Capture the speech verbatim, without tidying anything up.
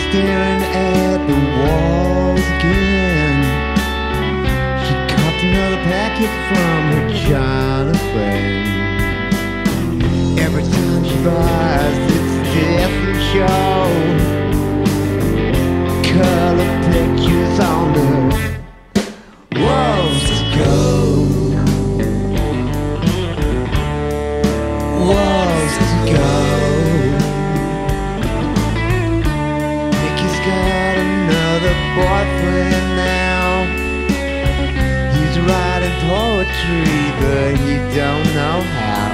staring at the walls again. She copped another packet from her China friend. Every time she buys, it's a different show. Color pictures on the walls to go. Walls to go. Nikki's got another boyfriend now. He's writing poetry, but he don't know how.